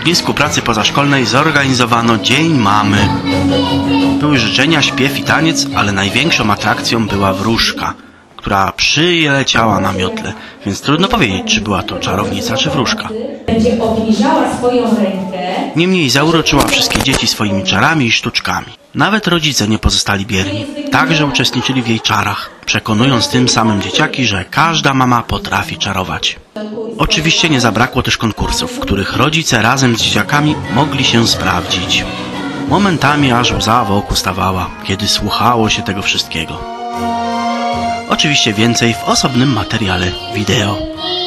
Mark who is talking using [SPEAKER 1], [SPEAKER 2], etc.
[SPEAKER 1] ognisku pracy pozaszkolnej zorganizowano Dzień Mamy. Były życzenia, śpiew i taniec, ale największą atrakcją była wróżka, która przyleciała na miotle, więc trudno powiedzieć, czy była to czarownica, czy wróżka.
[SPEAKER 2] Będzie obniżała swoją rękę.
[SPEAKER 1] Niemniej zauroczyła wszystkie dzieci swoimi czarami i sztuczkami. Nawet rodzice nie pozostali bierni. Także uczestniczyli w jej czarach, przekonując tym samym dzieciaki, że każda mama potrafi czarować. Oczywiście nie zabrakło też konkursów, w których rodzice razem z dzieciakami mogli się sprawdzić. Momentami aż łza w oku stawała, kiedy słuchało się tego wszystkiego. Oczywiście więcej w osobnym materiale wideo.